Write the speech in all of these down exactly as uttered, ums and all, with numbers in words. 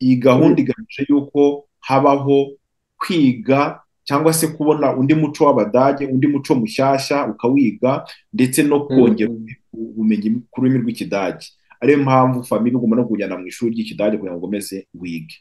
iyi gahunda igamije yuko habaho kwiga cyangwa se kubona undi muco w'Abadage, undi muco mushyashya ukawiga, ndetse no kongera ubumenyi ku rurimi rw'Ikidage. Ariyo mpamvu famille igomba no kujyana mu ishuri ry'Ikidage kugira ngo ukomeze wige.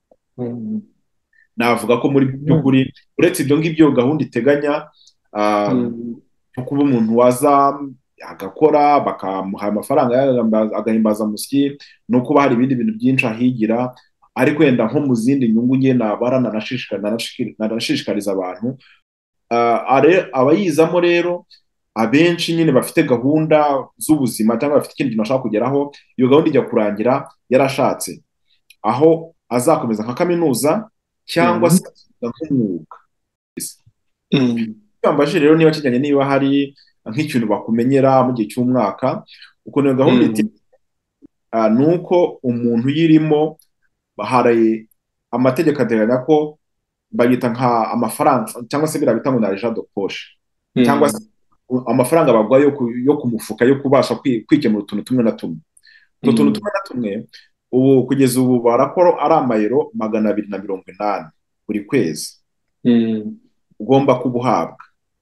Navuga ko muri by'ukuri uretse ibyo ngibyo gahunda iteganya nko kuba umuntu waza agakora bakamuha amafaranga agahimbaza musyi, no kuba hari ibindi bintu byinshi ahigira, ariko wenda nko mu zindi nyungu nye nabara nanashishikariza abantu abayizamo rero abenshi nyine bafite gahunda z'ubuzima cyangwa bafite ikindi kintu bashaka kugeraho. Iyo gahunda ijya kurangira yarashatse aho azakomeza nka kaminuza cyangwa se nk'umwuga. Twambajije rero niba kijyanye niba hari nk'ikintu bakumenyera mu gihe cy'umwaka, uko niyo gahunda iti nuko umuntu yirimo hari amategeko ateganya ko bayita nka amafaranga cyangwa se bira bitangwa na agent de poche, cyangwa se amafaranga bagwa yo kumufuka yo kubasha kwikemura utuntu tumwe na tumwe. Utuntu tumwe na tumwe ubu kugeza ubu barakora ari amayero magana abiri na mirongo inani buri kwezi ugomba kubuhabwa.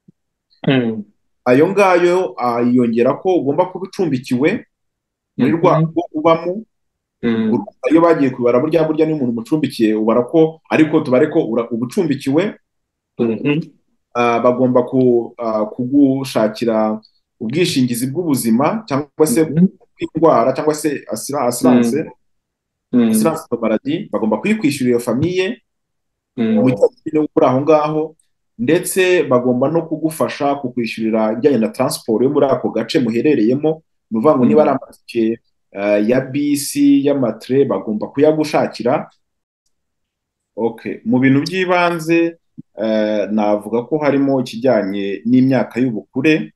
Ayo ngayo yongera ko ugomba kuba ucumbikiwe muri rwanda ubamo. Iyo bagiye kubara burya burya ni umuntu mucumbikiye ubara ko, ariko tubare ko ubucumbikiwe bagomba kugushakira ubwishingizi bw'ubuzima cyangwa se bw'indwara cyangwa se assurance assurance maladie, bagomba kuyikwishyurira iyo famille mu gihe uri aho ngaho, ndetse bagomba no kugufasha kukwishyurira ibijyanye na transport yo muri ako gace muherereyemo. Ni ukuvuga ngo niba ari amatike ya bisi y'amatre bagomba kuyagushakira. Okay, mu bintu by'ibanze navuga ko harimo ikijyanye n'imyaka y'ubukure,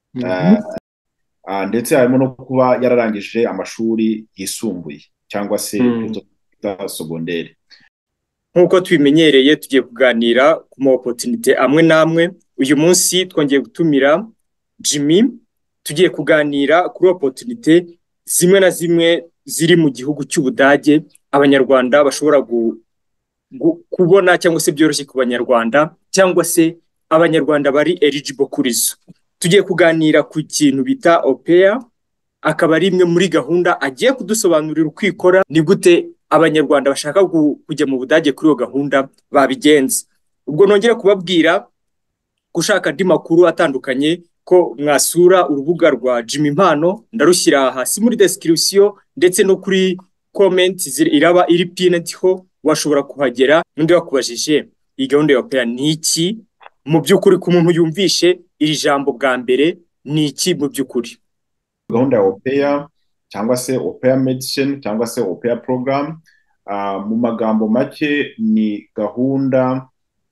ndetse harimo no kuba yararangije amashuri yisumbuye cyangwa se secondaire. Nk'uko tubimenyereye tugiye kuganira ku ma opportunité amwe namwe. Uyu munsi twongeye gutumira Jimmy, tugiye kuganira kuri opportunité zimwe na zimwe ziri mu gihugu cy'Ubudage abanyarwanda bashobora kubona cyangwa se byoroshye ku banyarwanda cyangwa se abanyarwanda bari eligible kuri zo. Tugiye kuganira ku kintu bita AUPAIR, akaba ari imwe muri gahunda agiye kudusobanurira uko ikora, ni gute abanyarwanda bashaka kujya mu Budage kuri iyo gahunda babigenza. Ubwo nongera kubabwira gushaka andi makuru atandukanye ko mwasura urubuga rwa Jimmy Mpano, ndarushyira hasi muri description ndetse no kuri comment iraba iri pinned ho, washobora kuhagera. N'undi wakubajije iyi gahunda ya AUPAIR ni iki mu by'ukuri, ku muntu yumvishe iri jambo bwa mbere ni iki mu by'ukuri. Gahunda ya AUPAIR cyangwa se AUPAIR medicine cyangwa se AUPAIR program, mu magambo make ni gahunda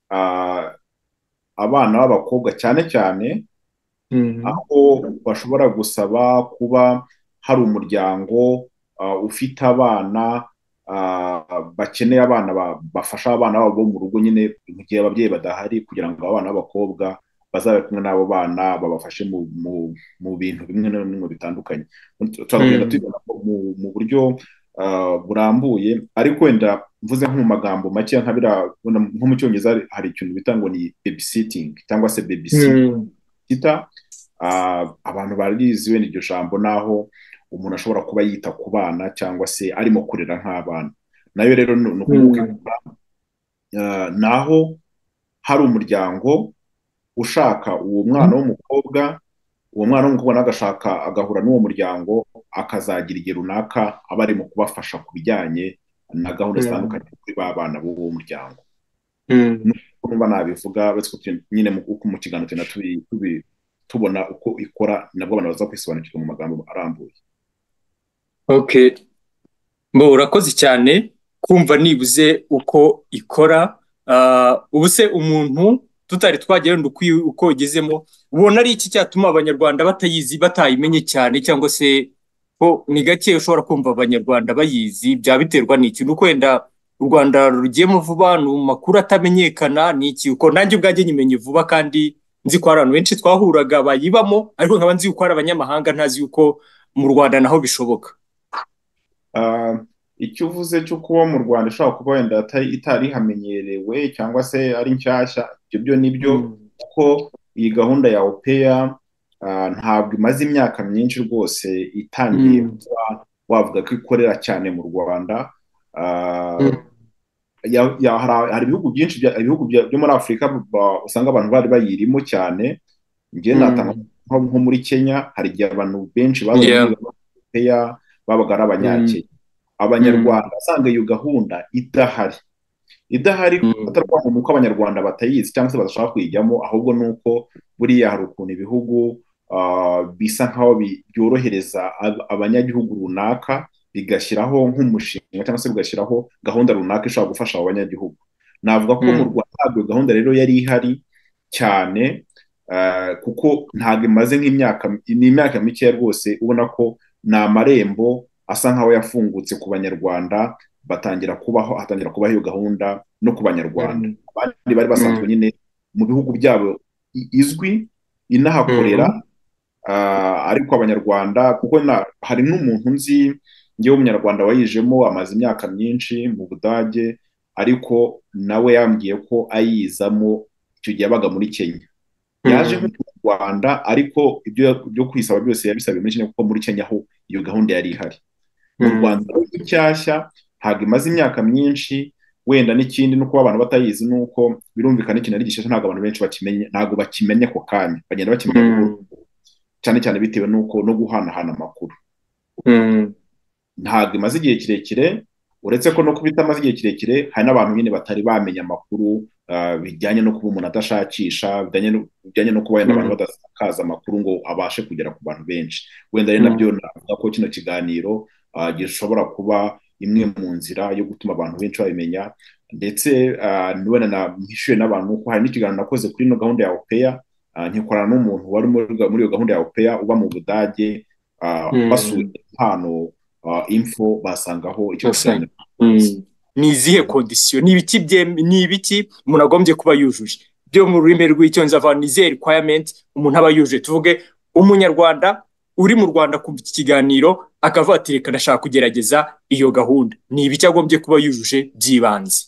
abana b'abakobwa cyane cyane aho bashobora gusaba kuba hari umuryango ufite abana bakeneye abana bafasha abana babo mu rugo nyine mu gihe ababyeyi badahari, kugira ngo abana b'abakobwa bazabe kumwe n'abo bana babafashe mu bintu bimwe na bimwe bitandukanye. Turagenda tubibona mu buryo burambuye, ariko wenda mvuze nko mu magambo make nko mu Cyongereza hari ikintu bita ngo ni babysitting cyangwa se babysitter. Abantu barizi wenda iryo jambo, naho umuntu ashobora kuba yita ku bana cyangwa se arimo kurera nk'abana. Nayo rero ni ukuvuga naho hari umuryango ushaka uwo mwana w'umukobwa, uwo mwana w'umukobwa agashaka agahura n'uwo muryango, akazagira igihe runaka aba arimo kubafasha ku bijyanye na gahunda zitandukanye kuri ba bana b'uwo muryango. Numva nabivuga nyine mu kiganiro tubona uko ikora, nabwo abantu baza kwisobanukirwa mu magambo arambuye. Okay, mbo urakoze cyane kumva nibuze uko ikora. Ubu se umuntu tutari twagera uko igezemo, ubona ari iki cyatuma abanyarwanda batayizi batayimenye cyane, cyangwa se ko ni gake ushobora kumva abanyarwanda bayizi? Bya biterwa n'iki? Nuko wenda u Rwanda rugiyemo vuba, no makuru atamenyekana n'iki? Uko nanjye ubwanjye nyimenye vuba, kandi nzi ko abantu benshi twahuraga bayibamo, ariko nkaba nzi uko ari abanyamahanga, ntazi uko mu Rwanda naho bishoboka. icyo uvuze cyo kuba mu Rwanda ishobora kuba wenda atari- itari hamenyerewe cyangwa se ari nshyashya, ibyo byo ni byo, Mm, kuko iyi gahunda ya UPair ah, ntabwo imaze imyaka myinshi rwose itangiye mm, kuba wavuga ko ikorera cyane mu Rwanda. Ah, mm, ya- ya- hari hari ibihugu byinshi bya- ibihugu bya- byo muri Afurika ba- usanga abantu bari bayirimo cyane. Njye natanga mm, nko nko muri Kenya, hari igihe abantu benshi babaga muri yeah, iyo gahunda ya UPair babaga ari mm, abanyakenya. mm, Abanyarwanda usanga iyo gahunda idahari idahari mm, atari ukuvuga ngo ni uko abanyarwanda batayizi cyangwa se badashaka kuyijyamo, ahubwo ni uko buriya hari ukuntu ibihugu ah, bisa nk'aho bi- byorohereza ab- abanyagihugu runaka, bigashyiraho nk'umushinga cyangwa se bigashyiraho gahunda runaka ishobora gufasha abo banyagihugu. Navuga ko mu mm, Rwanda ntabwo iyo gahunda rero yari ihari cyane, ah, kuko ntabwo imaze nk'imyaka ni imyaka mikeya rwose, ubona ko ni amarembo asa nk'aho yafungutse ku banyarwanda, batangira kubaho hatangira kubaho iyo gahunda no ku banyarwanda. mm, Abandi bari basanzwe mm, nyine mu bihugu byabo i- izwi inahakorera, mm, ah, ariko abanyarwanda kuko na, hari n'umuntu nzi ngewe w'umunyarwanda wayijemo amaze imyaka myinshi mu Budage, ariko nawe yambwiye ko ayizamo icyo gihe yabaga muri Kenya. Yaje nko mm, mu Rwanda, ariko ibyo byo kwisaba byose yabisabiye muri Kenya, kuko muri Kenya ho iyo gahunda yari ihari. Mu Rwanda mm, ni nshyashya, ntabwo imaze imyaka myinshi. Wenda n'ikindi ni uko abantu batayizi, ni uko birumvikana ikintu ari gishyashya ntabwo abantu benshi bakimenye, ntabwo bakimenya ako kanya, bagenda bakimenya buhoro, mm, cyane cyane bitewe n'uko no guhanahana amakuru. mm, Ntabwo imaze igihe kirekire, uretse ko no kuba itamaze igihe kirekire, hari n'abantu nyine batari bamenya amakuru ah, bijyanye no kuba umuntu adashakisha, bijyanye no bijyanye no kuba wenda abantu mm, badasakaza amakuru ngo abashe kugera ku bantu benshi. Wenda rero nabyo mm, navuga ko kino kiganiro ah, gishobora kuba imwe mu nzira yo gutuma abantu benshi babimenya. Ndetse ah, ni wenda na mpishuye n'abantu ko hari n'ikiganiro nakoze kuri ino gahunda ya UPair, ah, nkikorana n'umuntu wari muri muri iyo gahunda ya UPair uba mu Budage, ah, basuye mm. impano uh, info basangaho icyo Asanga. kiganiro. Mm. Ni izihe kondisiyo, ni ibiki byem- ni ibiki umuntu agombye kuba yujuje byo mu rurimi rw'icyongereza avuga ni izihe requirement umuntu aba yujuje? Tuvuge umunyarwanda uri mu Rwanda kumva iki kiganiro akavuga ati reka ndashaka kugerageza iyo gahunda, ni ibiki agombye kuba yujuje by'ibanze?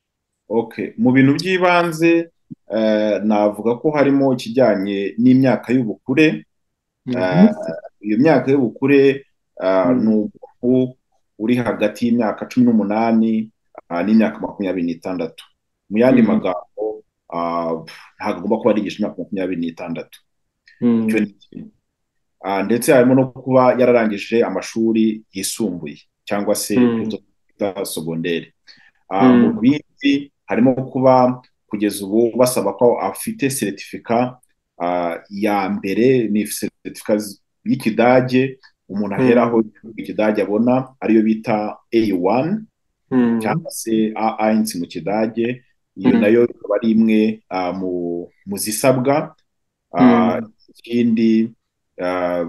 Okay, mu bintu by'ibanze eh, navuga ko harimo ikijyanye n'imyaka y'ubukure. Mhm. Eh, iyo myaka y'ubukure eh, ni Mm. umuntu uri hagati y'imyaka cumi n'umunani ah, n'imyaka makumyabiri n'itandatu. Mu yandi Mm. magambo ah, ntabwo agomba kuba arigisha imyaka makumyabiri n'itandatu. Icyo Mm. ni kimwe. Ah, ndetse harimo no kuba yararangije amashuri yisumbuye cyangwa se ibyo Mm. twita segonderi. Ah, mu Mm. bindi harimo kuba kugeza ubu basaba ko afite seritifika ah, ya mbere, ni seritifika z- y'Ikidage umuntu aheraho Mm. Ikidage abona, ariyo bita A one Mm. cyangwa se A one mu Kidage. Iyo Mm. nayo ikaba ari imwe ah, mu mu zisabwa. Ah, Mm. ikindi ah,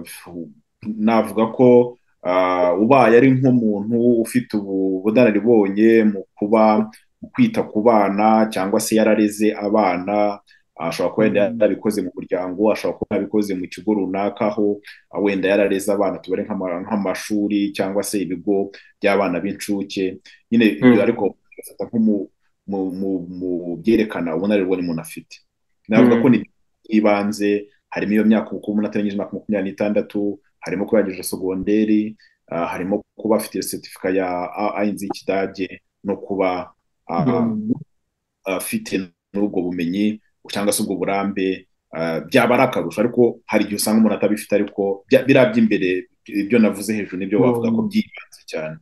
navuga ko ah, ubaye ari nk'umuntu ufite ubu bunararibonye mu kuba mu kwita ku bana cyangwa se yarareze abana, ashobora kuba wenda Mm. yarabikoze mu muryango, ashobora kuba yarabikoze mu kigo runaka aho ah, wenda yarareze abana, tubare nk'ama- nk'amashuri cyangwa se ibigo by'abana b'incuke. Nyine ibyo Mm. ariko bigafata nko mu mu- mu- mu byerekana ubunararibonye umuntu afite. Navuga ko ni Mm. ibanze, harimo iyo myaka uko umuntu atarengeje imyaka makumyabiri n'itandatu, harimo kuba yarangije segonderi, ah, harimo kuba afite seritifika ya A one y'Ikidage, no kuba ah, Mm. afite n'ubwo bumenyi cyangwa se ubwo burambe. Ah, byaba ari akarusho, ariko hari igihe usanga umuntu atabifite, ariko bya- biriya by'imbere ibyo navuze hejuru nibyo wavuga ko Mm. byibanze cyane.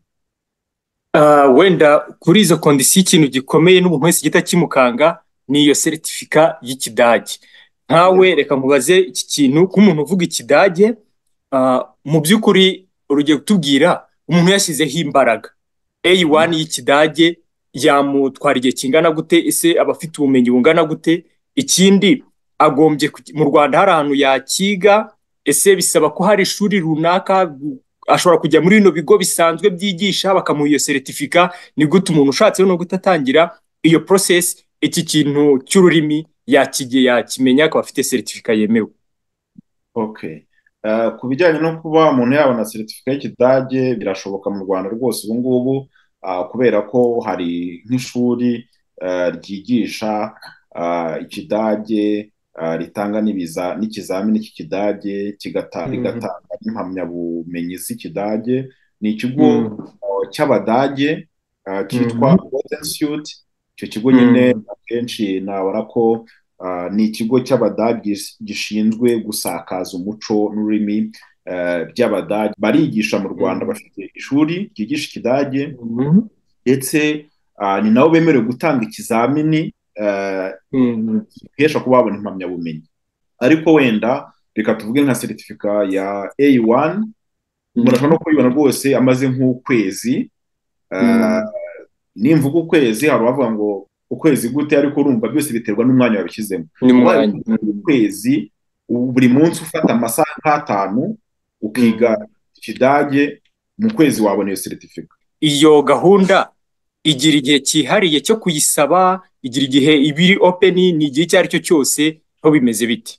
Ah, wenda kuri izo kondisiyo ikintu gikomeye n'umuntu wese gihita kimukanga ni iyo seritifika y'Ikidage. Nkawe Yego. reka nkubaze iki kintu k'umuntu uvuga Ikidage, ah, mu by'ukuri urugiye kutubwira umuntu yashyizeho imbaraga A one y'Ikidage yamutwara igihe kingana gute? Ese aba afite ubumenyi bungana gute? Ikindi agombye kuki- mu Rwanda hari ahantu yakiga? Ese bisaba ko hari ishuri runaka ashobora kujya muri bino bigo bisanzwe byigisha bakamuha iyo seritifika? Ni gute umuntu ushatse no gutatangira iyo process iki kintu cy'ururimi yakigiye yakimenya akaba afite seritifika yemewe? Okay. Uh, ku bijyanye no kuba umuntu yabona seritifika y'ikidage birashoboka mu Rwanda rwose ubu ngubu, uh, kubera ko hari nk'ishuri uh, ryigisha uh, ikidage, uh, ritanga n'ibiza n'ikizamini cy'ikidage kigata Mm. rigatanga n'impamyabumenyi z'ikidage. Ni ikigo Mm. uh, cy'Abadage uh, cyitwa Mm. Institute. Icyo kigo nyine Mm. akenshi nabona ko Uh, ni ikigo cy'Abadage gishinzwe gusakaza umuco n'ururimi uh, by'Abadage. Barigisha mu Rwanda, Mm. bafite ishuri ryigisha ikidage, Mm. ndetse uh, ni nabo bemerewe gutanga ikizamini uh, Mm. gihesha kuba babona impamyabumenyi. Ariko wenda reka tuvuge nka seritifika ya A one, umuntu ashobora no kuyibona rwose amaze nk'ukwezi. uh, Mm. nimvuga ukwezi hari abavuga ngo ukwezi gute, ariko urumva byose biterwa n'umwanya wabishyizemo. Ubaye n'umwanya. Mm. ukwezi buri munsi ufata amasaha nk'atanu ukiga Mm. ikidage, mu kwezi wabona iyo seritifika. Iyo gahunda igira igihe cyihariye cyo kuyisaba, igira igihe ibiri open, ni igihe icyo ari cyo cyose, aho bimeze biti?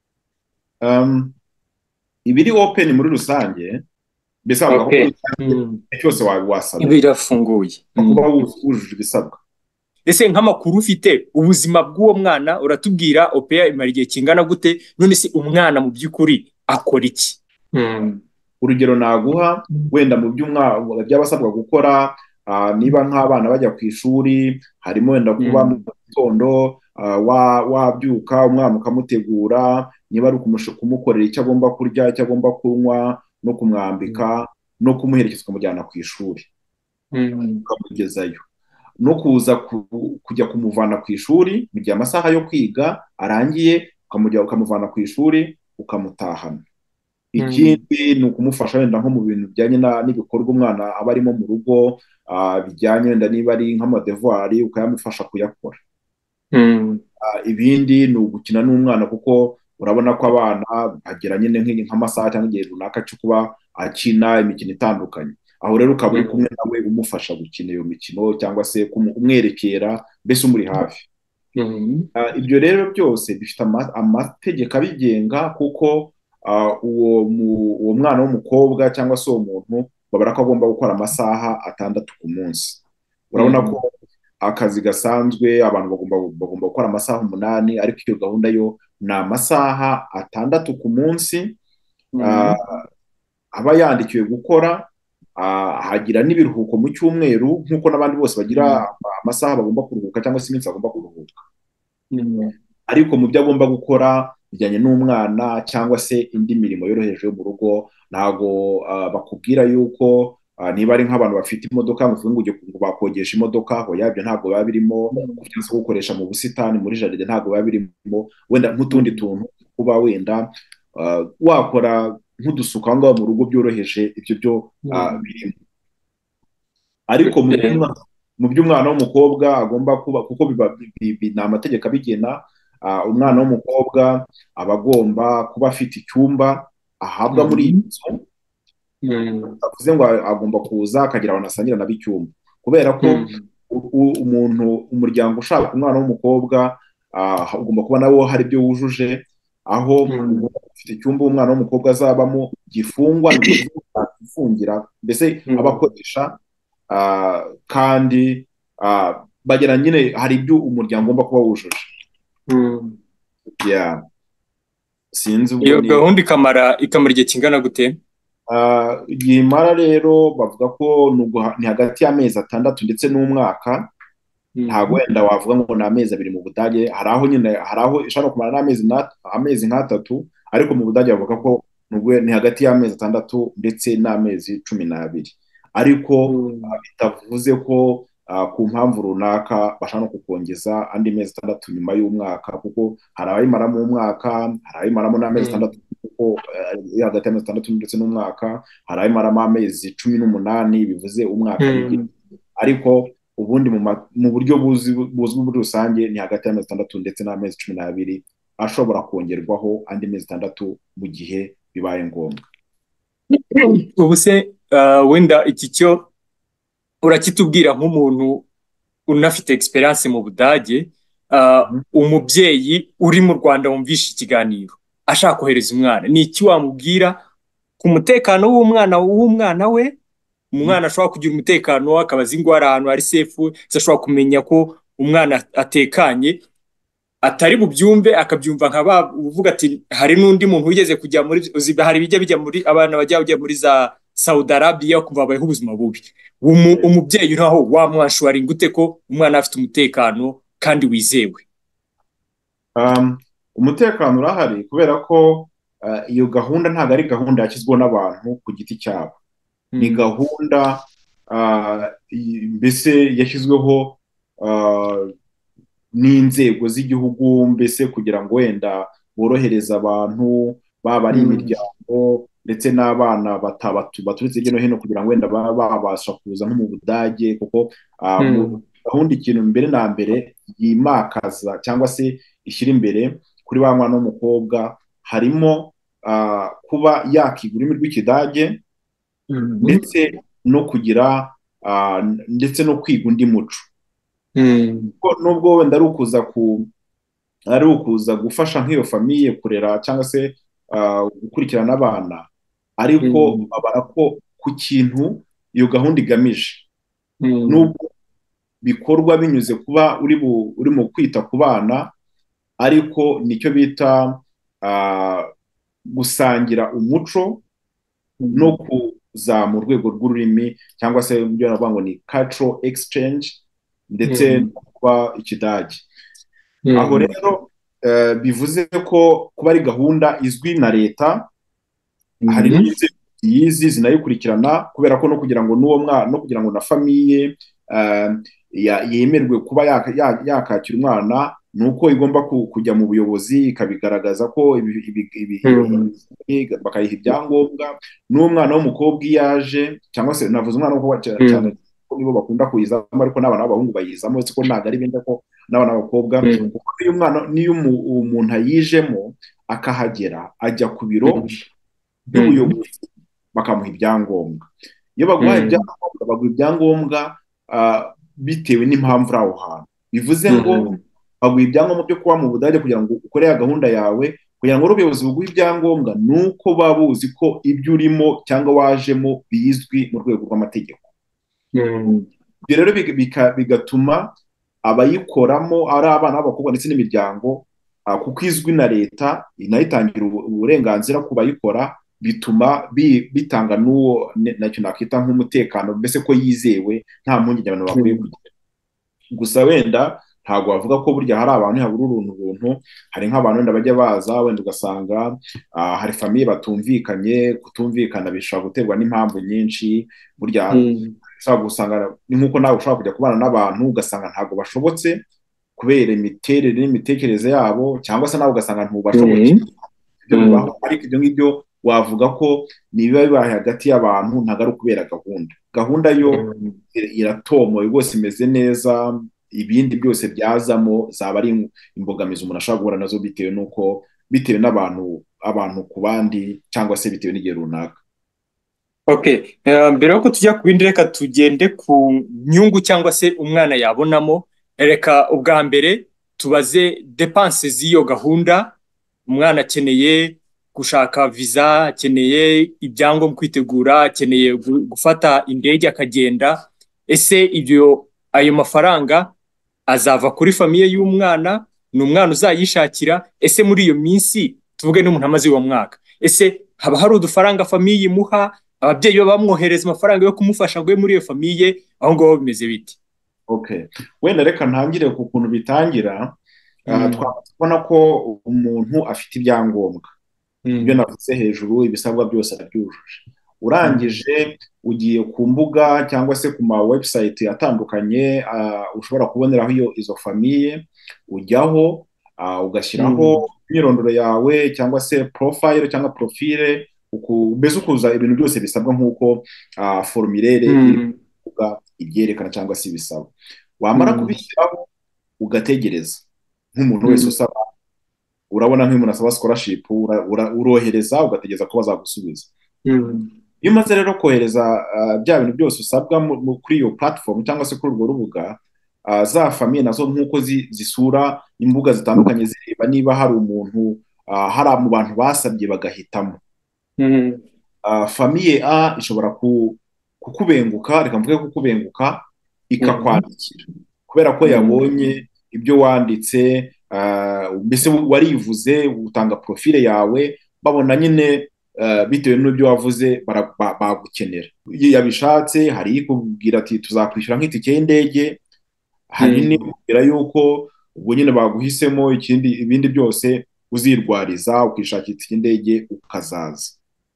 Um, ibiri open muri rusange, mbese bavuga ko muri Okay. rusange Mm. igihe cyose wasaba Birafunguye. kuba Mm. wujuje ibisabwa. Ese nk'amakuru ufite ubuzima bw'uwo mwana uratubwira UPair imara igihe kingana gute? None se umwana mu by'ukuri akora iki? Mm. Urugero naguha wenda mu by'abasabwa gukora, uh, niba nk'abana bajya ku ishuri, harimo wenda kuba mu gitondo uh, wabyuka umwana ukamutegura, niba ari kumukorera icyo agomba kurya, icyo agomba kunywa, no kumwambika, no kumuherekeza ukamujyana ku ishuri ukamugezayo, no kuza kujya kumuvana ku ishuri mu gihe amasaha yo kwiga arangiye, ukamuvana ku ishuri ukamutahana. Ikindi ni ukumufasha wenda nko mu bintu bijyanye n'ibikorwa umwana aba arimo mu rugo, bijyanye wenda niba ari nk'amadevuwari ukayamufasha kuyakora. Ibindi ni ugukina n'umwana, kuko urabona ko abana bagera nyine nk'amasaha cyangwa igihe runaka cyo kuba akina imikino itandukanye. Aho rero ukaba uri kumwe nawe umufasha gukina iyo mikino, cyangwa se umwerekera, mbese umuri hafi. Ibyo rero byose bifite amategeko abigenga, kuko uwo mwana w'umukobwa cyangwa se uwo muntu babara ko agomba gukora amasaha atandatu ku munsi. Urabona ko akazi gasanzwe abantu bagomba gukora amasaha umunani, ariko iyo gahunda yo ni amasaha atandatu ku munsi. Aba yandikiwe gukora, hagira n'ibiruhuko mu cyumweru nk'uko n'abandi bose bagira amasaha bagomba kuruhuka cyangwa se iminsi bagomba kuruhuka. Ariko mu byo agomba gukora bijyanye n'umwana cyangwa se indi mirimo yoroheje yo mu rugo, ntago bakubwira yuko niba ari nk'abantu bafite imodoka ngo ujye bakogesha imodoka, hoya ibyo ntabwo biba birimo. Cyangwa se gukoresha mu busitani, muri jaride, ntabwo biba birimo. Wenda nk'utundi tuntu kuba wenda wakora nk'udusuka aho ngaho mu rugo byoroheje, ibyo byo birimo. Ariko mu by'umwana w'umukobwa agomba kuba, kuko ni amategeko abigena, umwana w'umukobwa aba agomba kuba afite icyumba ahabwa muri iyi nzu. Bivuze ngo agomba kuza akagira abantu asangira nabo icyumba, kubera ko umuntu umuryango ushaka umwana w'umukobwa ugomba kuba nawo hari ibyo wujuje, aho ufite icyumba umwana w'umukobwa azabamo gifungwa, gifungira, mbese abakoresha, kandi bagera nyine hari ibyo umuryango ugomba kuba wujuje. Sinzi ubwo iyo gahunda ikamara ikamara igihe kingana gute? Igihe imara rero bavuga ko ni hagati y'amezi atandatu ndetse n'umwaka. Ntabwo wenda wavuga ngo ni amezi abiri mu Budage, hari aho nyine hari aho ishobora kumara n'amezi amezi nk'atatu, ariko mu Budage bavuga ko ni hagati y'amezi atandatu ndetse n'amezi cumi n'abiri. Ariko bitavuze ko ku mpamvu runaka bashaka no kukongeza andi mezi atandatu nyuma y'umwaka, kuko hari abayimaramo umwaka, hari abayimaramo n'amezi atandatu, kuko hagati y'amezi atandatu ndetse n'umwaka hari abayimaramo amezi cumi n'umunani, bivuze umwaka n'igice. Ariko ubundi mu buryo buzwi muri rusange ni hagati y'amezi atandatu ndetse n'amezi cumi n'abiri, ashobora kongerwaho andi mezi atandatu mu gihe bibaye ngombwa. Ubu se wenda iki cyo urakitubwira nk'umuntu unafite experience mu Budage, umubyeyi uri mu Rwanda wumvisha ikiganiro, ashaka kohereza umwana, ni iki wamubwira ku mutekano w'umwana w'umwana we? Umwana ashobora kugira umutekano, akaba azi ngo ari ahantu hari sefu, ashobora kumenya ko umwana atekanye, atari bubyumve akabyumva nka uvuga ati hari n'undi muntu wigeze kujya muri, hari bijya bijya muri abana bajya bajya muri za Saudi Arabia kumva babayeho ubuzima bubi. Umubyeyi naho wamwashwaringa gute ko umwana afite umutekano kandi wizewe? Um, umutekano urahari kubera ko uh, iyo gahunda ntabwo ari gahunda yashyizweho n'abantu ku giti cyabo. Mm. Ni gahunda uh, mbese yashyizweho uh, n'inzego z'igihugu, mbese kugira ngo wenda borohereza abantu baba ari imiryango ndetse n'abana baturutse hirya no hino kugira ngo wenda baba babasha kuza nko mu Budage, kuko uh, mm. gahunda ikintu mbere na mbere yimakaza cyangwa se ishyira imbere kuri wa mwana w'umukobwa harimo uh, kuba yakiga ururimi rw'Ikidage, mm -hmm. ndetse no kugira uh, ndetse no kwiga undi muco. Mm. Nubwo wenda ari ukuza ku ari ukuza gufasha nk'iyo famiye kurera cyangwa se uh, gukurikirana abana, ariko mm. babara ko ku kintu iyo gahunda igamije, mm. nubwo bikorwa binyuze kuba uri bu, uri mu kwita ku bana, ariko nicyo bita uh, gusangira umuco, mm. no kuzamura urwego rw'ururimi cyangwa se ibyo navuga ngo ni cultural exchange, ndetse mm. kuba Ikidage. Mm. Aho rero uh, bivuze ko kuba ari gahunda izwi na leta, mm. hari n'inzego yizi zinayikurikirana, kubera ko no kugira ngo n'uwo mwana no kugira ngo na famiye uh, yemerwe kuba yakakira umwana, nuko igomba kujya mu buyobozi ikabigaragaza ko bakayiha ibyangombwa. N'umwana w'umukobwa yaje, cyangwa se navuze umwana w'umukobwa cyane ko nibo bakunda kuyizamo, ariko n'abana b'abahungu bayizamo, ko ntabwo ari bindi ko n'abana b'abakobwa. Kuko iyo umwana niyo umuntu ayijemo akahagera, ajya ku biro by'ubuyobozi bakamuha ibyangombwa. Iyo baguhaye ibyangombwa, baguha ibyangombwa bitewe n'impamvu uri aho hantu. Bivuze ngo baguha ibyangombwa byo kuba mu Budage kugira ngo ukore ya gahunda yawe, kugira ngo ubuyobozi buguhe ibyangombwa, nuko baba buzi ko ibyo urimo cyangwa wajemo bizwi mu rwego rw'amategeko. Ibyo rero bigatuma abayikoramo ari abana b'abakobwa ndetse n'imiryango, kuko izwi na leta inayitangira uburenganzira ku bayikora, bituma bitanga n'uwo nacyo nakita nk'umutekano, mbese ko yizewe nta mpungenge abantu bakwiye kugira. Gusa wenda ntabwo bavuga ko burya hari abantu habura uruntu runtu, hari nk'abantu wenda bajya baza, wenda ugasanga uh, hari famiye batumvikanye. Kutumvikana bishobora guterwa n'impamvu nyinshi, burya ushobora gusanga ni nk'uko nawe ushobora kujya kubana n'abantu ugasanga ntabwo bashobotse kubera imiterere n'imitekerereze yabo, cyangwa se nawe ugasanga ntubashobotse. Ariko ibyo ngibyo wavuga ko nibiba bibaye hagati y'abantu, ntabwo ari ukubera gahunda. Gahunda yo iratomoye rwose, imeze neza. Ibindi byose byazamo zaba ari imbogamizi umuntu ashobora guhura nazo bitewe nuko bitewe n'abantu abantu ku bandi, cyangwa se bitewe n'igihe runaka. Okay, uh, mbere yuko tujya ku bindi, reka tugende ku nyungu cyangwa se umwana yabonamo. Reka ubwa mbere tubaze depense z'iyo gahunda. Umwana akeneye gushaka visa, akeneye ibyangombwa kwitegura, akeneye gufata indege akagenda. Ese ibyo ayo mafaranga azava kuri famiye y'umwana? Ni umwana uzayishakira? Ese muri iyo minsi tuvuge n'umuntu amaze uwo mwaka, ese haba hari udufaranga famiye imuha? Ababyeyi baba bamwohereza amafaranga yo kumufasha ngo muri iyo famiye? Aho ngaho bimeze biti? Okay, wenda reka ntangire ku kuntu bitangira. mm. uh, twabona ko umuntu afite ibyangombwa, mm. ibyo navuze hejuru, ibisabwa byose arabyujuje. Urangije ugiye ku mbuga cyangwa se ku ma website atandukanye, uh, ushobora kuboneraho iyo izo famiye, ujyaho uh, ugashyiraho imyirondoro mm. yawe cyangwa se profile cyangwa profile, mbese ukuza ibintu byose bisabwa nk'uko uh, formulaire mm. ibyerekana cyangwa se ibisaba. Wamara mm. kubishyiraho ugategereza nk'umuntu wese usaba. Urabona nk'umuntu asaba scholarship, urohereza ugategereza ko bazagusubiza. mm. Iyo umaze rero kohereza uh, bya bintu byose usabwa kuri iyo platform cyangwa se kuri urwo rubuga, uh, za famiye nazo nk'uko zi, zisura imbuga zitandukanye zireba niba hari umuntu ah, hari mu bantu basabye bagahitamo. Mm. Ah, famiye A ishobora ku- kukubenguka, reka mvuge kukubenguka, Mhm. ikakwandikira kubera ko Mm. yabonye ibyo wanditse, ah, mbese warivuze utanga profile yawe, babona nyine ah, bitewe n'ibyo wavuze bara- ba- bagukenera. Iyo yabishatse hari ikubwira ati tuzakwishyura nk'itike y'indege, hari Mm. n'ikubwira yuko ubwo nyine baguhisemo, ikindi ibindi byose uzirwariza ukishakira itike y'indege ukazaza.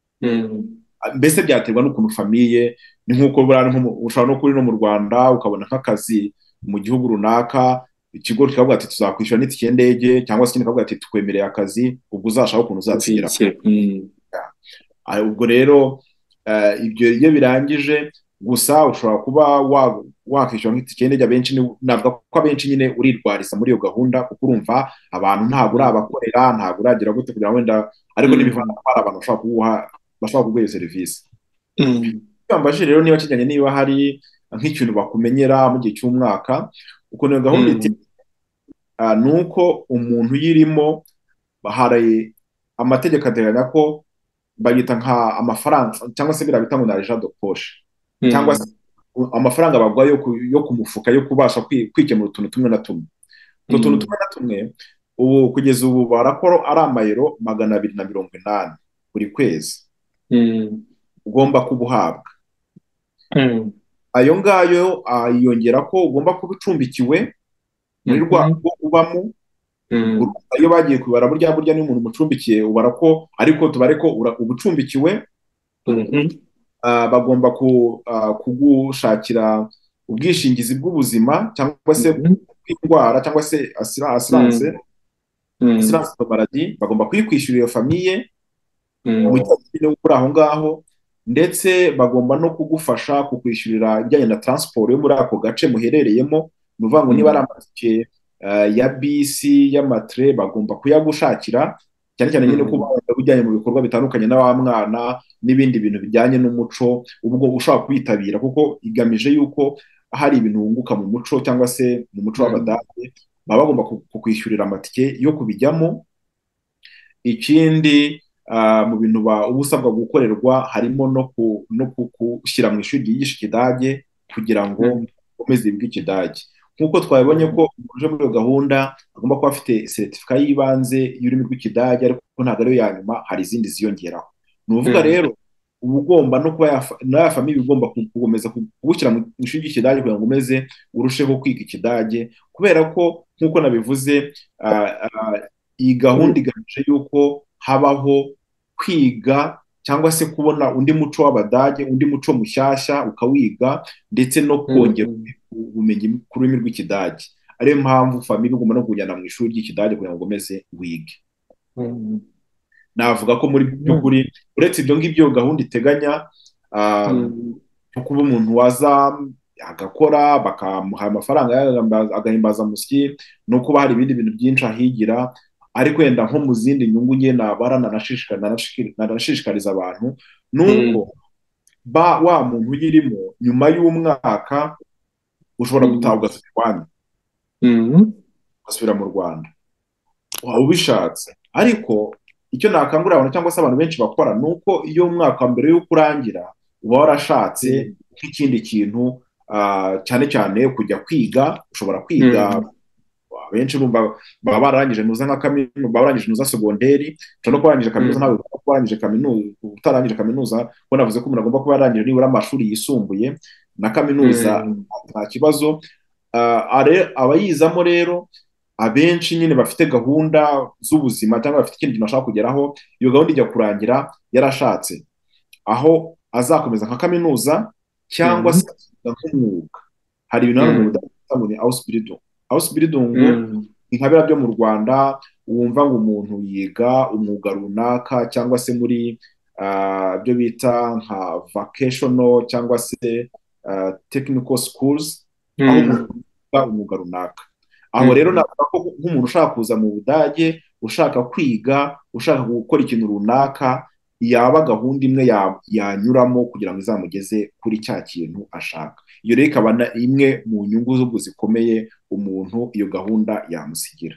Mm. Mbese byaterwa n'ukuntu famiye, ni nk'uko buriya nko mu- ushobora no kuri no mu Rwanda ukabona nk'akazi mu gihugu runaka, ikigo kikavuga ati tuzakwishyura n'itike y'indege, cyangwa se ikindi kikavuga ati tukwemereye akazi, ubwo uzashaka ukuntu uzatugeraho. Ubikira. Mm. Ah, ubwo rero eh, ibyo iyo birangije, gusa ushobora kuba wa- wakwishyura nk'itike y'indege. Abenshi ni- navuga ko abenshi nyine urirwariza muri iyo gahunda, kuko urumva abantu ntabwo Mm. urabakorera, ntabwo uragira gute kugira ngo wenda, ariko n'ibivana Mm. hari abantu bashobora kuguha, bashobora kuguha iyo serivisi. Mm. Bambajije rero niba kijyanye, niba hari nk'ikintu bakumenyera mu gihe cy'umwaka, ukuntu iyo gahunda iteye, Mm. ah, ni uko umuntu uyirimo, hari amategeko ateganya ko bayita nka amafaranga, cyangwa se biriya bita ngo ni argent de poche, cyangwa se Mm. amafaranga baguha yo ku, yo ku mufuka, yo kubasha kwi- kwikemura utuntu tumwe na tumwe. Utwo tuntu Mm. tumwe na tumwe, ubu kugeza ubu barakora ari amayero magana abiri na mirongo inani buri kwezi Mm. ugomba kuba uhabwa. Mm. Ayo ngayo ah, yiyongera ko ugomba kuba ucumbikiwe muri rwa Mhm. rugo ubamo. Ubwo Mm. iyo bagiye kubara burya burya niyo umuntu umucumbikiye ubara ko, ariko tubare ko ura- uba ucumbikiwe. Mhm. Ah, bagomba ku, ah, kugushakira ubwishingizi bw'ubuzima, cyangwa se Mhm. bw'indwara, cyangwa se asira- asiranse, Mm. Mm. asiranse maladie, bagomba kuyikwishyurira iyo famiye mu Mm. gihe uri aho ngaho, ndetse bagomba no kugufasha kukwishyurira ibijyanye na transport yo muri ako gace muherereyemo. Ni ukuvuga ngo niba ari Mm. amatike eh, ya bisi, y'amatre, bagomba kuyagushakira, cyane cyane nyine kuba Mm. ujyanye mu bikorwa bitandukanye na wa mwana, n'ibindi bintu bijyanye n'umuco, ubwo ushobora kwitabira, kuko igamije yuko hari ibintu wunguka mu muco, cyangwa se mu muco Mm. w'Abadage, baba bagomba ku- kukwishyurira amatike yo kubijyamo. Ikindi ah, mu bintu ba- uba usabwa gukorerwa harimo no ku- no gushyira mu ishuri ryigisha Ikidage, kugira ngo Mm. ukomeze wige Ikidage. Nk'uko twabibonye ko umuntu uje muri iyo gahunda agomba kuba afite seritifika y'ibanze y'ururimi rw'Ikidage, ariko ntabwo ariyo ya nyuma, hari izindi ziyongeraho. Ni ukuvuga Mm. rero uba ugomba no kuba yafa- na ya famiye igomba ku- gukomeza ku- kugushyira mu ishuri ry'Ikidage, kugira ngo umeze urusheho kwiga Ikidage, kubera ko nk'uko nabivuze, ah, ah, iyi gahunda igamije yuko habaho kwiga, cyangwa se kubona undi muco w'Abadage, undi muco mushyashya ukawiga, ndetse no kongera Mm. ubumenyi ku rurimi rw'Ikidage. Ariyo mpamvu famiye igomba no kujyana mu ishuri ry'Ikidage kugira ngo ukomeze wige. Mm. Navuga ko muri Mm. by'ukuri, uretse ibyo ngibyo gahunda iteganya, ah, Mm. nko kuba umuntu waza agakora bakamuha amafaranga y'agahimbaza- agahimbazamusyi, no kuba hari ibindi bintu byinshi ahigira. Ariko wenda nko mu zindi nyungu nge nabara, nanashishika- nanashiki- nanashishikariza abantu, ni Mm. uko ba wa muntu uyirimo nyuma y'umwaka ushobora gutaha Mm. ugasubira iwanyu, Mm. ugasubira mu Rwanda waba ubishatse. Ariko icyo nakangurira abantu, cyangwa se abantu benshi bakora, ni uko iyo umwaka mbere y'uko urangira uba warashatse Mm. nk'ikindi kintu, ah, cyane cyane kujya kwiga. Ushobora kwiga, Mm. benshi bumva baba bararangije nuza nka kaminuza, baba barangije nuza segonderi, ushobora no kuba warangije kaminuza, Mm. ntabwo ugomba kuba warangije kaminuza, utarangije kaminuza, kuko navuze ko umuntu agomba kuba yarangije nibura amashuri yisumbuye, na kaminuza Mm. nta kibazo. Ah, are- abayizamo rero abenshi nyine bafite gahunda z'ubuzima, cyangwa bafite ikindi kintu bashaka kugeraho, iyo gahunda ijya kurangira yarashatse aho azakomeza nka kaminuza, cyangwa Mm. se akiga nk'umwuga. Hari ibintu hano mu Mm. Budage bita ngo ni Ausbildung. Ausbildung Mm. ni nka biriya byo mu Rwanda, wumva ngo umuntu yiga umwuga runaka, cyangwa se muri ah, ibyo bita nka vocational, cyangwa se ah, technical schools, aho umuntu Mm. yiga umwuga runaka. Aho rero Mm. navuga ko nk'umuntu ushaka kuza mu Budage, ushaka kwiga, ushaka gukora ikintu runaka, yaba gahunda imwe ya- yanyuramo kugira ngo izamugeze kuri cya kintu ashaka. Iyo rero ikaba na- imwe mu nyungu z'ubu zikomeye umuntu iyo gahunda yamusigira.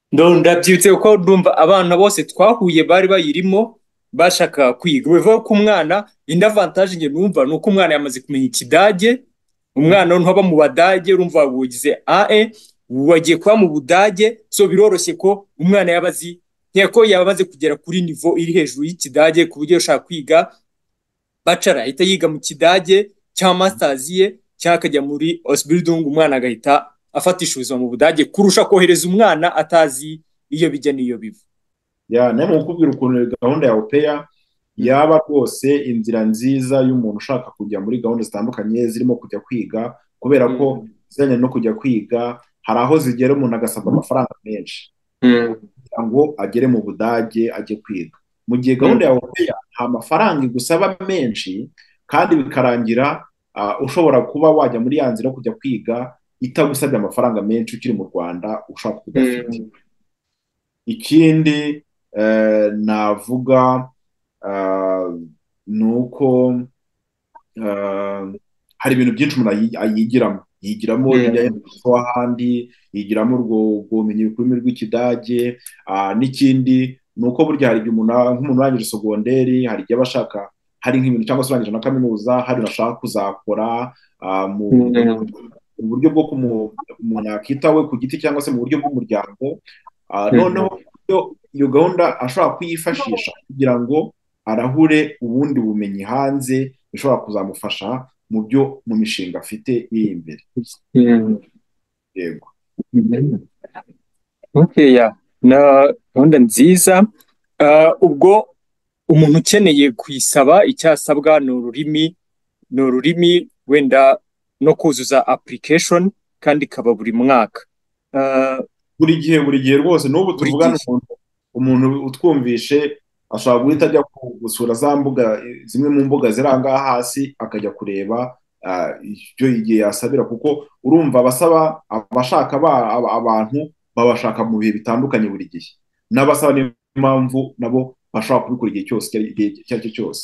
ndabyibutse kuko ndumva abana bose twahuye bari bayirimo bashaka kwiga. Bivuga ko umwana indi avantage nge numva ni uko umwana yamaze kumenya ikidage. Umwana ntaba mu badage urumva wugize A E wagiye kuba mu budage, so biroroshye ko umwana yabazi nteko yabaze kugera kuri niveau iri hejuru y'ikidage ku buryo ushaka kwiga bachelor ahita yiga mu kidage cyangwa masters ye cyangwa akajya muri Ausbildung, umwana agahita afatisha ubuzima mu budage kurusha kohereza umwana atazi iyo bijya n'iyo biva. ya nemo kukubwira ukuntu gahunda ya UPair yaba rwose inzira nziza y'umuntu ushaka kujya muri gahunda zitandukanye zirimo kujya kwiga, kubera ko zizanye no kujya kwiga hari aho zigera umuntu agasabwa amafaranga menshi kugira ngo agere mu budage ajye kwiga, mu gihe gahunda ya UPair nta mafaranga igusaba menshi kandi bikarangira uh, ushobora kuba wajya muri ya nzira yo kujya kwiga itagusabye amafaranga menshi ukiri mu Rwanda ushaka kudafite. Ikindi uh, navuga uh, nuko uh, hari ibintu byinshi umuntu ayigiramo yigiramo ibijyanye n'ahandi, yigiramo urwo bumenyi bw'ururimi rw'ikidage. uh, n'ikindi nuko burya hari igihe umuntu nk'umuntu urangije segonderi hari igihe abashaka hari nk'ibintu cyangwa se urangije na kaminuza hari nashaka kuzakora uh, mu buryo bwo umuntu akitawe ku giti cyangwa se mu buryo bw'umuryango. uh, noneho iyo gahunda ashobora kuyifashisha kugira ngo arahure ubundi bumenyi hanze bishobora kuzamufasha mu byo mu mishinga afite iri imbere. Yego. Okay, ya na gahunda nziza. Uh, ubwo umuntu ukeneye kuyisaba icyasabwa ni ururimi ni ururimi wenda no kuzuza application kandi kaba buri mwaka. Uh, buri gihe buri gihe rwose n'ubu tuvugana umuntu umuntu utwumvishe ashobora guhita ajya gusura za mbuga zimwe mu mbuga ziranga hasi akajya kureba ibyo uh, igihe yasabira, kuko urumva abasaba abashaka abantu babashaka mu bihe bitandukanye buri gihe, n'abasaba n'impamvu nabo bashobora kubikora igihe cyose icyo ari cyo cyose.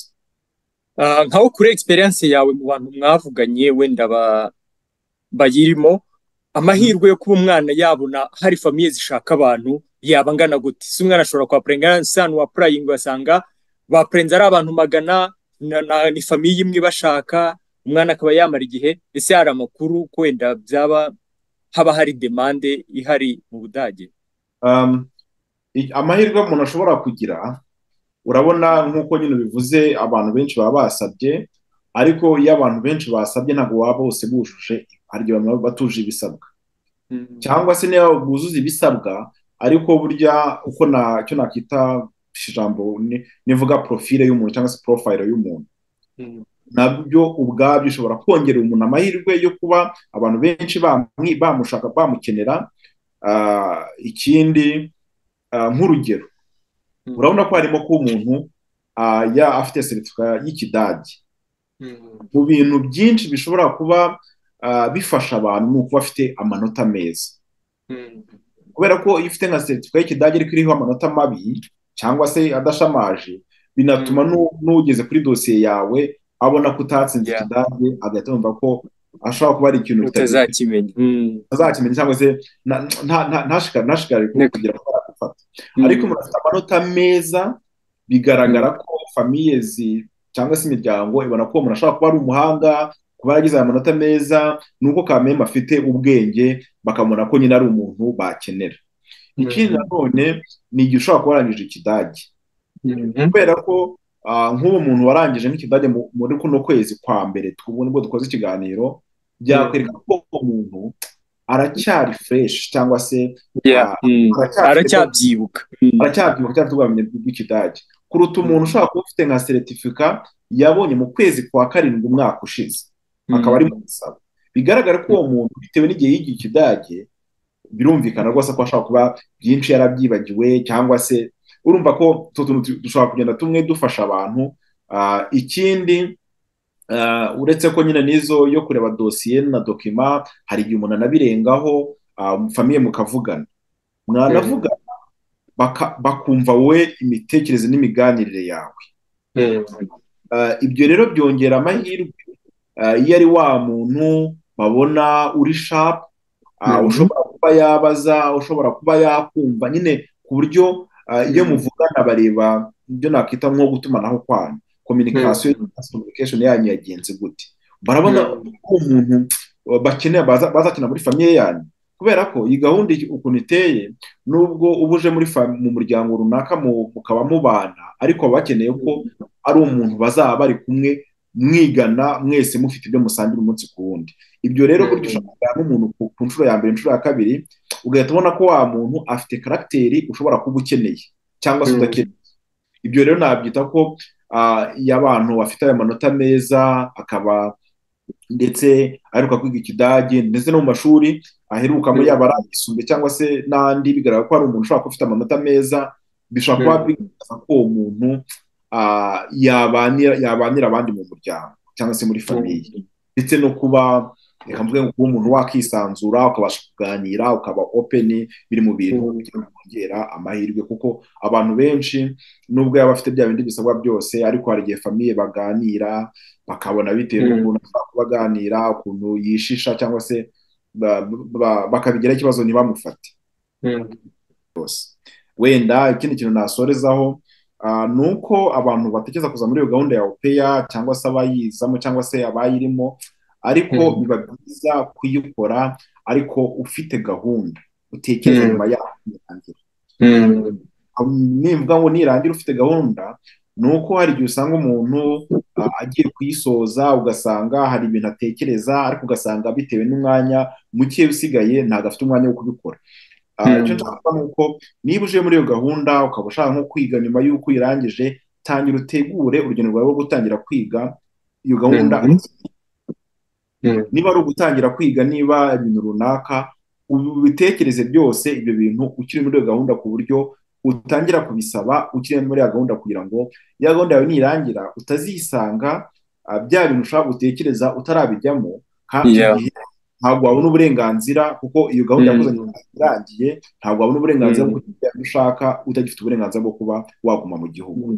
Uh, nkaho kuri experience yawe mu bantu mwavuganye wenda ba bayirimo amahirwe yo kuba umwana yabona hari famiye zishaka abantu yaba angana gute? Si umwana ashobora kwa prenga sanu wa praying basanga ba prenza ari abantu magana na, na ni famiye imwe bashaka umwana akaba yamara igihe. Ese hari amakuru ko wenda byaba haba hari demande ihari mu Budage? um, amahirwe umuntu ashobora kugira, urabona nk'uko nyine bivuze abantu benshi baba basabye, ariko iyo abantu benshi basabye ntabwo waba bose bujuje, hari igihe bamwe batuje ibisabwa cyangwa se niba buzuza ibisabwa ariko burya uko nacyo nakita ijambo nivuga profile y'umuntu cyangwa se profile y'umuntu, nabyo ubwabyo ushobora kongerera umuntu amahirwe yo kuba abantu benshi bamushaka bamukenera. Uh, ikindi uh, nk'urugero urabona ko harimo ko umuntu uh, ya afite certificate y'ikidage mu bintu byinshi bishobora kuba uh, bifasha abantu ni ukuba afite amanota meza, kubera ko iyo ufite nka certificate y'ikidage ariko iriho amanota mabi cyangwa se adashamaje binatuma n'ugeze kuri dosiye yawe abona ko utatsinze ikidage agahita yumva ko ashobora kuba ari ikintu utazakimenya azakimenya cyangwa se ntashikare kugira ngo aragufata. Ariko umuntu afite amanota meza bigaragara ko famiye cyangwa se imiryango ibona ko umuntu ashobora kuba ari umuhanga, kuba yaragize aya manota meza, nuko kameme afite ubwenge bakamubona ko nyine ari umuntu bakenera. Ikindi nanone ni igihe ushobora kuba warangije ikidage, kubera ko nk'ubu umuntu warangije nk'ikidage muri kuno kwezi kwa mbere nibwo dukoze ikiganiro, byakwereka ko umuntu aracyari fresh cyangwa se aracyabyibuka aracyabyibuka cyangwa ubwamenye bw'ikidage kuruta umuntu ushobora kuba ufite nka certificate yabonye mu kwezi kwa karindwi umwaka ushize akaba ari mu gusaba. Bigaragara ko uwo muntu bitewe n'igihe yigiye ikidage birumvikana rwose ko ashobora kuba byinshi yarabyibagiwe, cyangwa se urumva ko dushobora kugenda tumwe dufasha abantu. Uh, ikindi uh, uretse ko nyine nizo yo kureba dosiye na dokima hari igihe umuntu anabirengaho uh, famiye mukavugana mwanavugana bakumva we imitekerereze n'imiganirire yawe. uh, ibyo rero byongera amahirwe uh, iyo ari wa muntu babona uri sharp uh, ushobora kuba yabaza, ushobora kuba yakumva, nyine ku buryo uh, iyo muvugana bareba ibyo nakwita nko gutumanaho kwanyu, communication communication yanyu yagenze gute, barabona ko umuntu bakeneye bazakina muri famiye yanyu, kubera ko iyi gahunda ukuntu iteye, nubwo ubuje muri mu muryango runaka mukaba mubana, ariko bakeneye ko ari umuntu bazaba bari kumwe mwigana mwese mufite ibyo musangira umunsi ku wundi. Ibyo rero buryo ushobora n'umuntu ku nshuro ya mbere, inshuro ya kabiri, ugahita ubona ko wa muntu afite karagiteri ushobora kuba ukeneye cyangwa se udakeneye. Ibyo rero nabyita ko iyo abantu bafite aya manota meza, akaba ndetse aheruka kwiga Ikidage ndetse no mu mashuri aheruka muri yaba ayisumbuye cyangwa se n'andi, bigaragara ko hari umuntu ushobora kuba ufite amanota meza, bishobora kuba bigaragaza ko uwo muntu yabanira abandi mu muryango cyangwa se muri famiye, ndetse no kuba reka mvuge ngo kuba umuntu wakisanzura, ukabasha kuganira, ukaba open, biri mu bintu byongera amahirwe, kuko abantu benshi nubwo yaba afite bya bindi bisabwa byose, ariko hari igihe famiye baganira bakabona bitewe n'ukuntu ashobora kubaganira, ukuntu yishisha, cyangwa se bakabigira ikibazo ntibamufate. Wenda ikindi kintu nasorezaho ni uko abantu batekereza kuza muri iyo gahunda ya UPair, cyangwa se abayizamo cyangwa se abayirimo, ariko biba byiza kuyikora ariko ufite gahunda, utekereza nyuma yaho nirangira. Nimvuga ngo nirangira ufite gahunda, ni uko hari igihe usanga umuntu agiye kuyisoza, ugasanga hari ibintu atekereza, ariko ugasanga bitewe n'umwanya muke usigaye ntabwo afite umwanya wo kubikora. Icyo nshaka ni uko niba uje muri iyo gahunda ukaba ushaka nko kwiga nyuma y'uko uyirangije, tangira utegure urugendo rwawe rwo gutangira kwiga iyo gahunda. Niba ari ugutangira kwiga, niba ibintu runaka, ubitekereze byose ibyo bintu ukiri muri iyo gahunda, ku buryo utangira kubisaba ukiri muri ya gahunda, kugira ngo ya gahunda yawe nirangira utazisanga bya bintu ushaka gutekereza utarabijyamo, kandi igihe ntabwo wabona uburenganzira, kuko iyo gahunda yakozanye irangiye, ntabwo wabona uburenganzira bwo kugira ibyo ushaka utagifite uburenganzira bwo kuba waguma mu gihugu.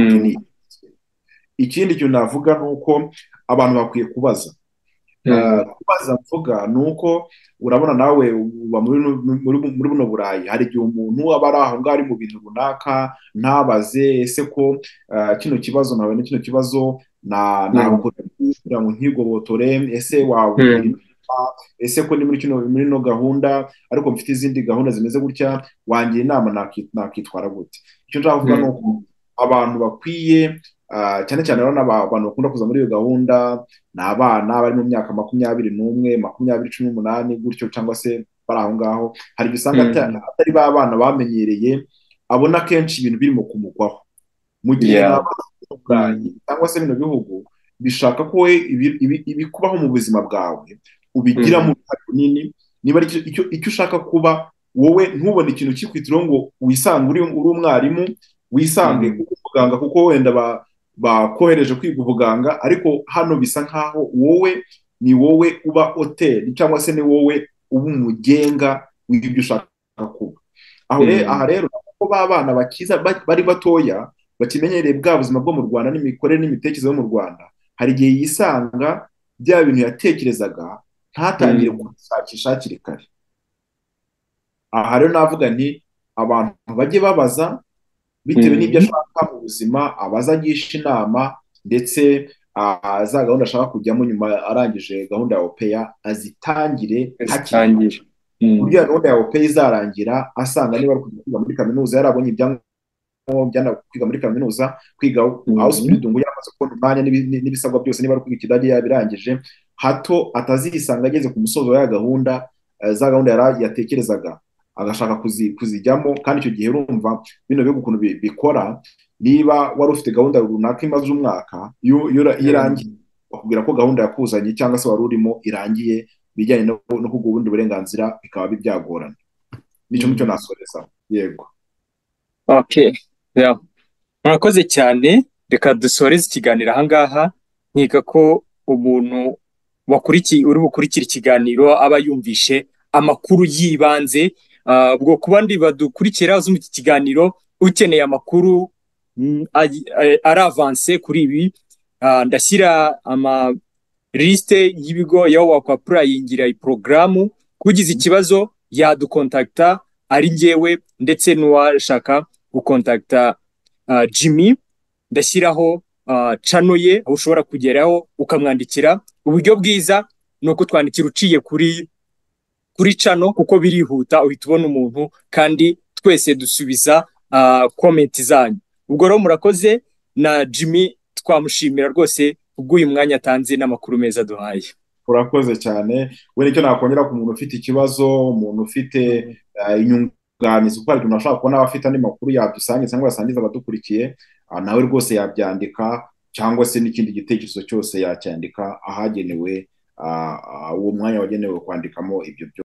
Ikindi kintu navuga ni uko abantu bakwiye kubaza. Kubaza mvuga ni uko urabona nawe uba muri buno Burayi, hari igihe umuntu aba ari aho ngaho ari mu bintu runaka ntabaze ese ko kino kibazo nawe kino kibazo ntabwo kugira ngo nkigobotore, ese wawe ese ko ni muri kino muri no gahunda ariko mfite izindi gahunda zimeze gutya, wangira inama nakitwara gute. Icyo nshaka kuvuga ni uko abantu bakwiye cyane cyane abantu bakunda kuza muri iyo gahunda ni abana bari mu myaka makumyabiri n'umwe, makumyabiri, cumi n'umunani gutyo, cyangwa se bari aho ngaho. Hari igihe usanga atari ba bana bamenyereye, abona kenshi ibintu birimo kumugwaho, mu gihe cyangwa se bino bihugu bishaka ko we ibikubaho mu buzima bwawe ubigiramo uruhare runini. Niba ari icyo ushaka kuba wowe, ntubone ikintu kikwitiraho ngo wisange uri umwarimu, wisange umuganga, kuko wenda bakohereje kwiga ubuganga, ariko hano bisa nkaho wowe ni wowe uba hoteli, cyangwa se ni wowe uba umugenga w'ibyo ushaka kuba. Aha rero ko ba bana bakiza bari batoya bakimenyereye bwa buzima bwo mu Rwanda n'imikorere n'imitekerereze yo mu Rwanda, hari igihe yisanga bya bintu yatekerezaga ntatangire kubishakisha hakiri kare. Aha rero navuga nti abantu bajye babaza bitewe n'ibyo ashaka mu buzima, abaza agisha inama, ndetse za gahunda ashaka kujyamo nyuma arangije gahunda ya UPair azitangire hakiri. Burya gahunda ya UPair izarangira asanga niba ari kwiga muri kaminuza yarabonye ibyangombwa byana kwiga muri kaminuza, kwiga ausbildung yamaze kubona umwanya n'ibisabwa byose, niba ari kwiga Ikidage yabirangije, hato atazisanga ageze ku musozo ya gahunda, za gahunda yatekerezaga agashaka kuzijyamo. Kandi icyo gihe urumva bino bihugu ukuntu bikora, niba wari ufite gahunda runaka imaze umwaka, iyo irangiye bakubwira ko gahunda yakuzanye cyangwa se wari urimo irangiye, bijyanye no kuguha ubundi burenganzira bikaba byagorana. Nicyo mucyo nasoreza. Yego. Okay. Yeah. Murakoze cyane. Reka dusoreze ikiganiro aha ngaha. Nkeka ko umuntu wakurikiye uri bukurikira ikiganiro aba yumvishe amakuru yibanze. Ubwo ku bandi badukurikira zo mu kiganiro ukeneye amakuru ari avance kuri ibi, ndashyira ama liste y'ibigo yaho wakwapurayingira iyi porogaramu. Kugize ikibazo yadukontakta ari njyewe ndetse n'uwashaka gukontakta uh, Jimmy. Ndashyiraho uh, channel ye aho ushobora kugeraho ukamwandikira. Uburyo bwiza ni uko twandikira uciye kuri kuri channel kuko birihuta, uhita ubona umuntu kandi twese dusubiza uh, comment zanyu. Ubwo rero murakoze, na Jimmy twamushimira rwose ubw'uyu mwanya atanze n'amakuru meza duhaye. urakoze cyane. we nicyo nakongera ku muntu ufite ikibazo, umuntu ufite uh, inyunganizi, kuko hari umuntu ashobora kubona abafite andi makuru yadusangiza cyangwa yasangiza abadukurikiye, uh, nawe rwose yabyandika, cyangwa se n'ikindi gitekerezo cyose yacyandika ahagenewe uh, uh, uwo mwanya wagenewe kwandikamo ibyo byo